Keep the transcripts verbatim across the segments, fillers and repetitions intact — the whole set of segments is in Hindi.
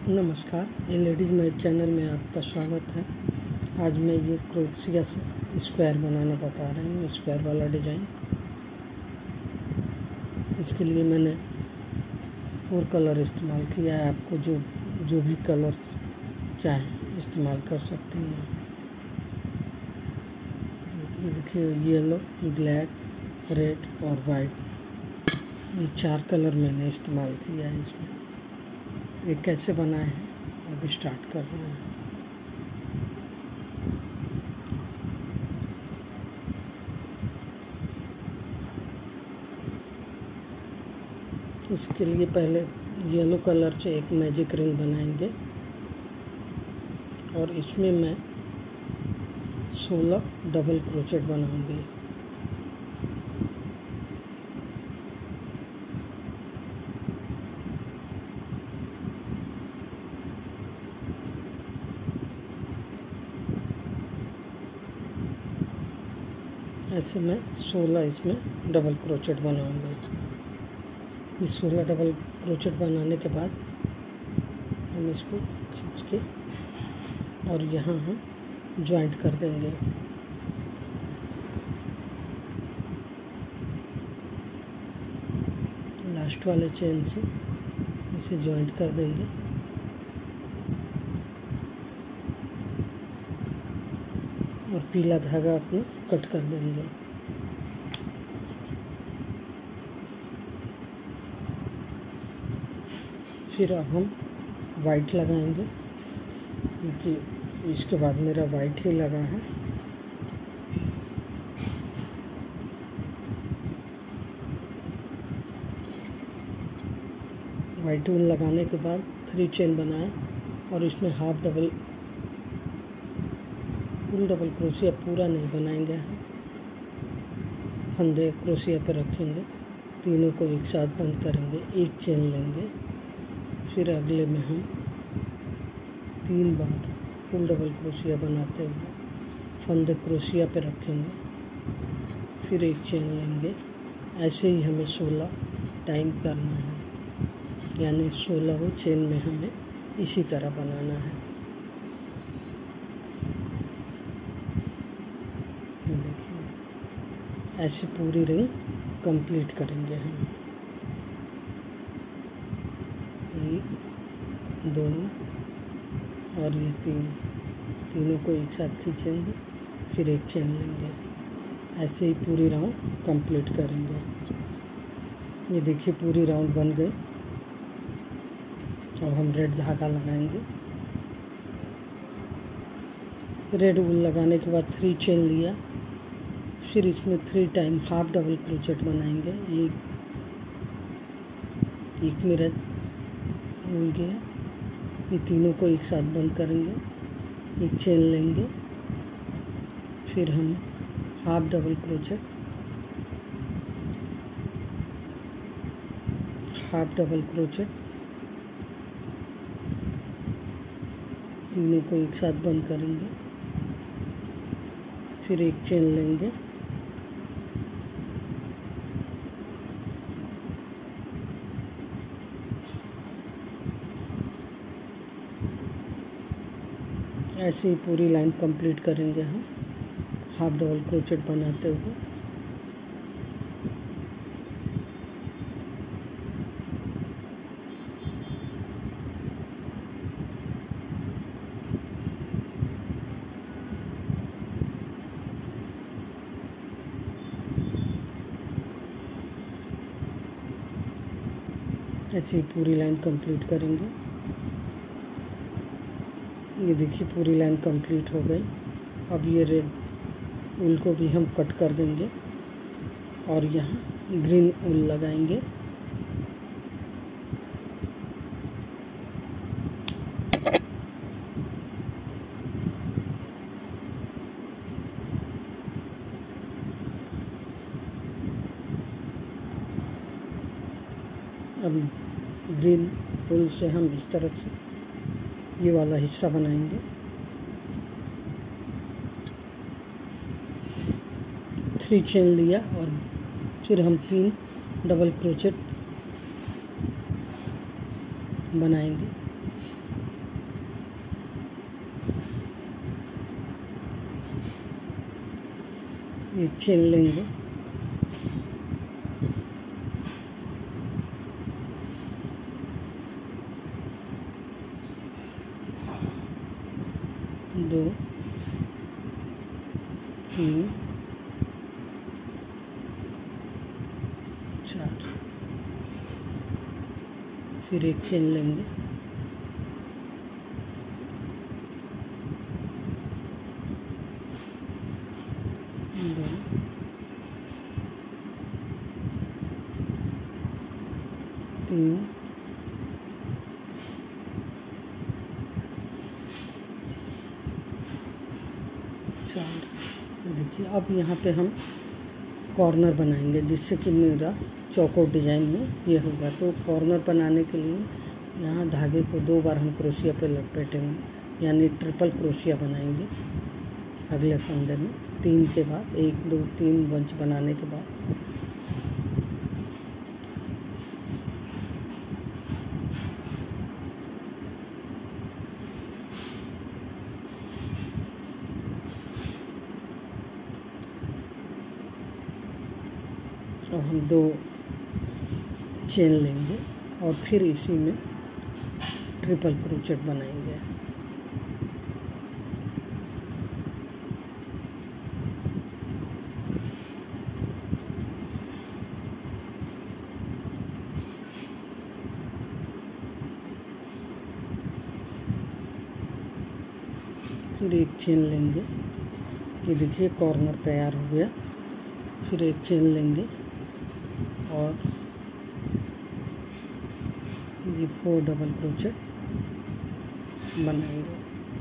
नमस्कार, ये लेडीज़ मेड चैनल में आपका स्वागत है। आज मैं ये क्रोशिया से स्क्वायर बनाना बता रही हूँ, स्क्वायर वाला डिज़ाइन। इसके लिए मैंने फोर कलर इस्तेमाल किया है। आपको जो जो भी कलर चाहे इस्तेमाल कर सकती हैं। ये देखिए, येलो, ब्लैक, रेड और वाइट, ये चार कलर मैंने इस्तेमाल किया है इसमें। ये कैसे बनाए हैं अभी स्टार्ट कर रहे हैं। इसके लिए पहले येलो कलर से एक मैजिक रिंग बनाएंगे और इसमें मैं सोलह डबल क्रोचेट बनाऊंगी। ऐसे मैं सोलह इसमें डबल क्रोचेट बनाऊंगा। इस सोलह डबल क्रोचेट बनाने के बाद हम इसको खींच के और यहाँ हम जॉइंट कर देंगे। लास्ट वाले चेन से इसे जॉइंट कर देंगे। और पीला धागा अपना कट कर देंगे। फिर अब हम वाइट लगाएंगे, क्योंकि इसके बाद मेरा वाइट ही लगा है। वाइट ऊन लगाने के बाद थ्री चेन बनाए और इसमें हाफ डबल फुल डबल क्रोशिया पूरा नहीं बनाएंगे हम, फंदे क्रोशिया पर रखेंगे। तीनों को एक साथ बंद करेंगे, एक चेन लेंगे। फिर अगले में हम तीन बार फुल डबल क्रोशिया बनाते हुए फंदे क्रोशिया पर रखेंगे। फिर एक चेन लेंगे। ऐसे ही हमें सोलह टाइम करना है, यानी सोलह चेन में हमें इसी तरह बनाना है। देखिए, ऐसे पूरी रिंग कंप्लीट करेंगे हम। एक, दो और ये तीन, तीनों को एक साथ खींचेंगे। फिर एक चेन लेंगे। ऐसे ही पूरी राउंड कंप्लीट करेंगे। ये देखिए, पूरी राउंड बन गई। अब हम रेड धागा लगाएंगे। रेड वूल लगाने के बाद थ्री चेन लिया। फिर इसमें three time half double crochet बनाएंगे। एक एक मेरा हो गया। ये तीनों को एक साथ बंद करेंगे, एक चेन लेंगे। फिर हम half double crochet, half double crochet, तीनों को एक साथ बंद करेंगे। फिर एक चेन लेंगे। ऐसे ही पूरी लाइन कंप्लीट करेंगे हम, हाफ डबल क्रोचेट बनाते हुए। ऐसे ही पूरी लाइन कंप्लीट करेंगे। ये देखिए, पूरी लाइन कंप्लीट हो गई। अब ये रेड ऊल को भी हम कट कर देंगे और यहाँ ग्रीन ऊल लगाएंगे। अब ग्रीन ऊल से हम इस तरह से ये वाला हिस्सा बनाएंगे। थ्री चेन लिया और फिर हम तीन डबल क्रोचेट बनाएंगे। एक चेन लेंगे, दो तीन चार, फिर एक चेन लेंगे, दो तीन चार। देखिए अब यहाँ पे हम कॉर्नर बनाएंगे जिससे कि मेरा चौकोर डिजाइन में ये होगा। तो कॉर्नर बनाने के लिए यहाँ धागे को दो बार हम क्रोशिया पे लपेटेंगे, यानी ट्रिपल क्रोशिया बनाएंगे अगले फंदे में। तीन के बाद एक दो तीन बंच बनाने के बाद अब हम दो चेन लेंगे और फिर इसी में ट्रिपल क्रोचेट बनाएंगे। फिर एक चेन लेंगे, ये देखिए कॉर्नर तैयार हो गया। फिर एक चेन लेंगे और ये फोर डबल क्रोचेट बनाएंगे।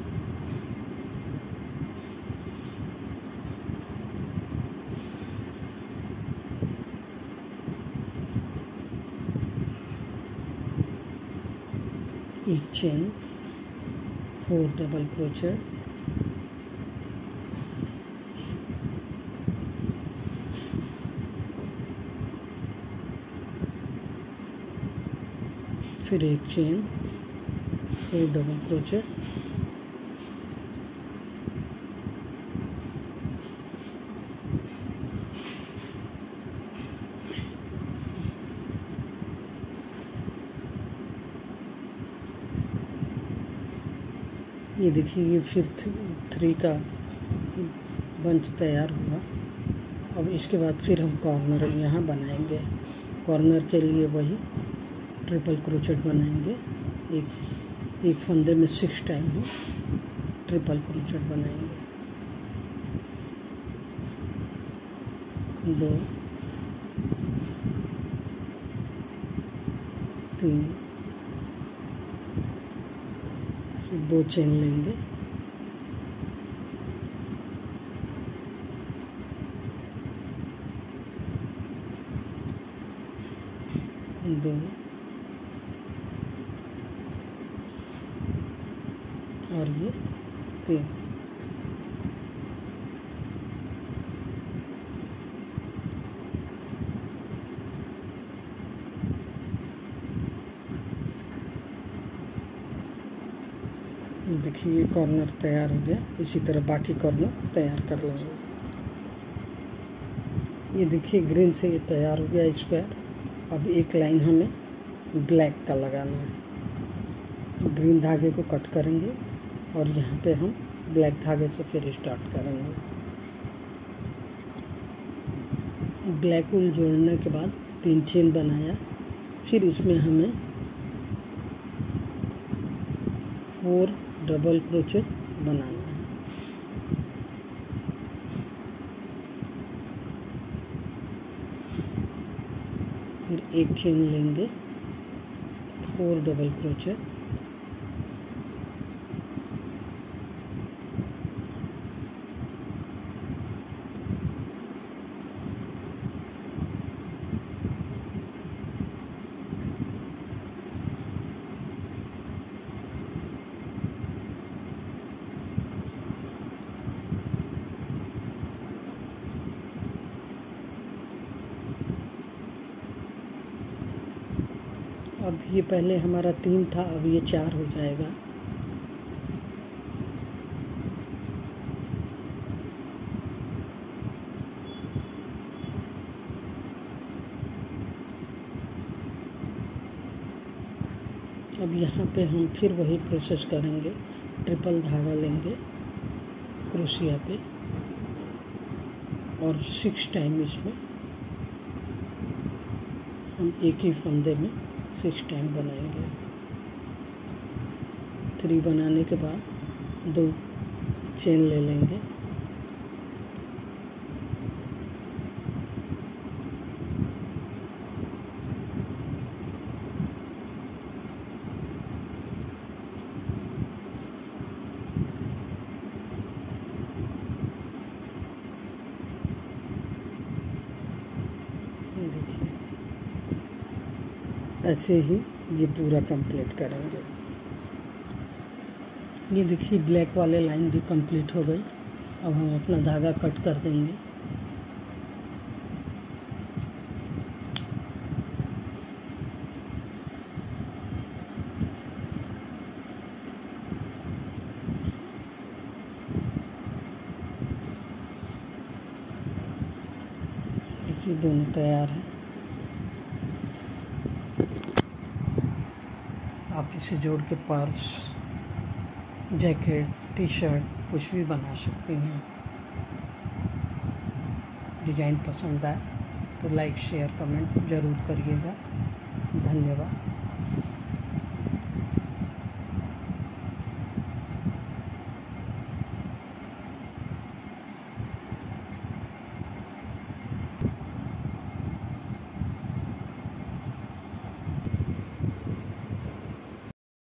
एक चेन, फोर डबल क्रोचेट, फिर एक चेन, फोर डबल क्रोचेट, ये देखिए ये फिफ्थ थ्री का बंच तैयार हुआ। अब इसके बाद फिर हम कॉर्नर यहाँ बनाएंगे। कॉर्नर के लिए वही ट्रिपल क्रोचेट बनाएंगे। एक एक फंदे में सिक्स टाइम हम ट्रिपल क्रोचेट बनाएंगे। दो तीन, फिर दो चेन लेंगे, दो और ये तीन। देखिए ये कॉर्नर तैयार हो गया। इसी तरह बाकी कॉर्नर तैयार कर लेंगे। ये देखिए ग्रीन से ये तैयार हो गया स्क्वायर। अब एक लाइन हमें ब्लैक का लगाना है। ग्रीन धागे को कट करेंगे और यहाँ पे हम ब्लैक धागे से फिर स्टार्ट करेंगे। ब्लैक वूल जोड़ने के बाद तीन चेन बनाया, फिर इसमें हमें फोर डबल क्रोचेट बनाना है। फिर एक चेन लेंगे, फोर डबल क्रोचेट, अब ये पहले हमारा तीन था, अब ये चार हो जाएगा। अब यहाँ पे हम फिर वही प्रोसेस करेंगे। ट्रिपल धागा लेंगे क्रोशिया पे और सिक्स टाइम इसमें हम एक ही फंदे में सिक्स टाइम बनाएंगे। थ्री बनाने के बाद दो चेन ले लेंगे, देखिए ऐसे ही ये पूरा कंप्लीट करेंगे। ये देखिए ब्लैक वाले लाइन भी कंप्लीट हो गई। अब हम अपना धागा कट कर देंगे। देखिए दोनों तैयार हैं। आप इसे जोड़ के पर्स, जैकेट, टी शर्ट कुछ भी बना सकती हैं। डिज़ाइन पसंद आए तो लाइक शेयर कमेंट ज़रूर करिएगा। धन्यवाद।